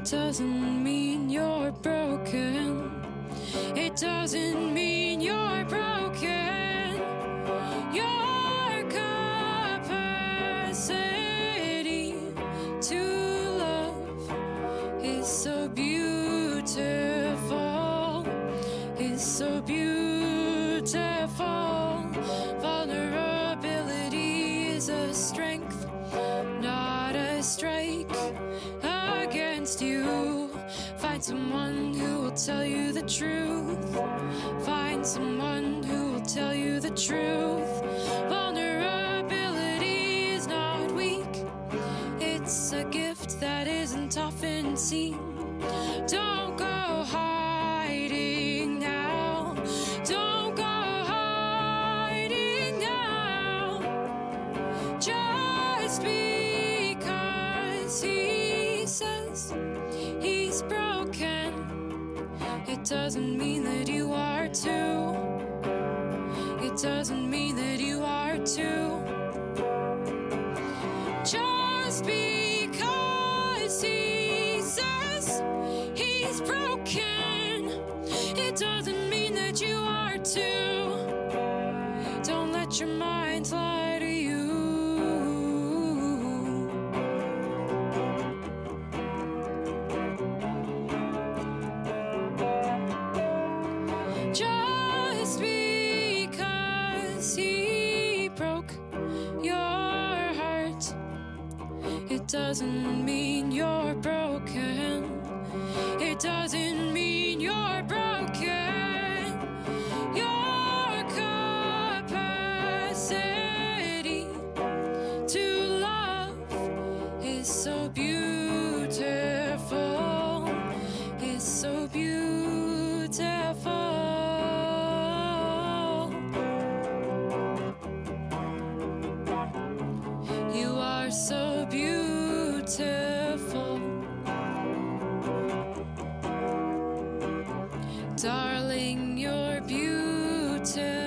doesn't mean you're broken. It doesn't mean you're broken. Your capacity to love is so beautiful, is so beautiful. Vulnerability is a strength, not a strike against you. Find someone who will tell you the truth. Find someone who will tell you the truth. Vulnerability is not weak. It's a gift that isn't often seen. Don't go hiding now. Don't go hiding now. Just because he says he's broken, it doesn't mean that you are too. It doesn't mean that you are too. Just because he says he's broken, it doesn't mean that you are too. Don't let your mind lie to you. Just because he broke your heart, it doesn't mean you're broken. It doesn't mean you're broken. Your capacity to love is so beautiful, is so beautiful. You are so beautiful. Darling, you're beautiful.